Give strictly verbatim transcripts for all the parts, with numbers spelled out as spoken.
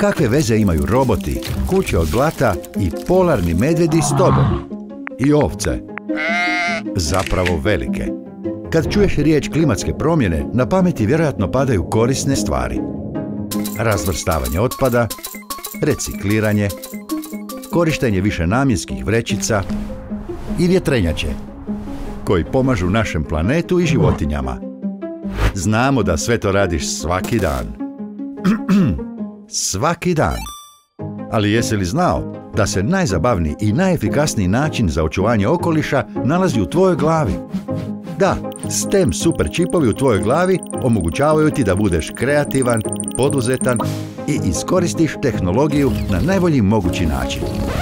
Kakve veze imaju roboti, kuće od blata i polarni medvjedi s tobom? I ovce. Zapravo velike. Kad čuješ riječ klimatske promjene, na pameti vjerojatno padaju korisne stvari. Razvrstavanje otpada, recikliranje, korištenje višenamjenskih vrećica i vjetrenjače, koji pomažu našem planetu i životinjama. Znamo da sve to radiš svaki dan. Svaki dan. Ali jesi li znao da se najzabavniji i najefikasniji način za očuvanje okoliša nalazi u tvojoj glavi? Da, STEM super čipovi u tvojoj glavi omogućavaju ti da budeš kreativan, poduzetan i iskoristiš tehnologiju na najbolji mogući način.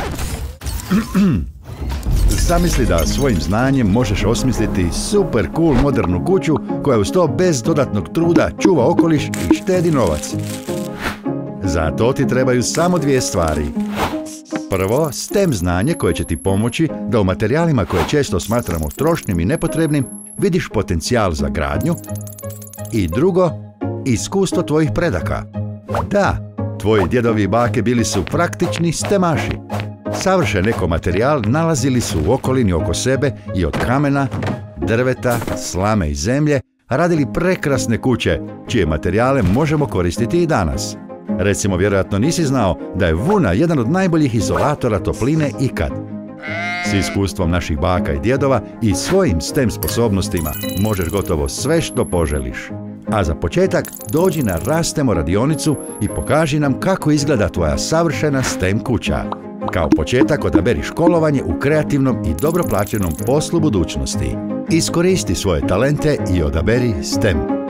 Zamisli da svojim znanjem možeš osmisliti super cool modernu kuću koja uz to bez dodatnog truda čuva okoliš i štedi novac. Za to ti trebaju samo dvije stvari. Prvo, STEM znanje koje će ti pomoći da u materijalima koje često smatramo trošnim i nepotrebnim vidiš potencijal za gradnju. I drugo, iskustvo tvojih predaka. Da, tvoji djedovi i bake bili su praktični stemaši. Savršen eko materijal nalazili su u okolini oko sebe i od kamena, drveta, slame i zemlje radili prekrasne kuće, čije materijale možemo koristiti i danas. Recimo, vjerojatno nisi znao da je vuna jedan od najboljih izolatora topline ikad. S iskustvom naših baka i djedova i svojim STEM sposobnostima možeš gotovo sve što poželiš. A za početak dođi na Rastemo radionicu i pokaži nam kako izgleda tvoja savršena STEM kuća. Kao početak odaberi školovanje u kreativnom i dobro plaćenom poslu budućnosti. Iskoristi svoje talente i odaberi STEM.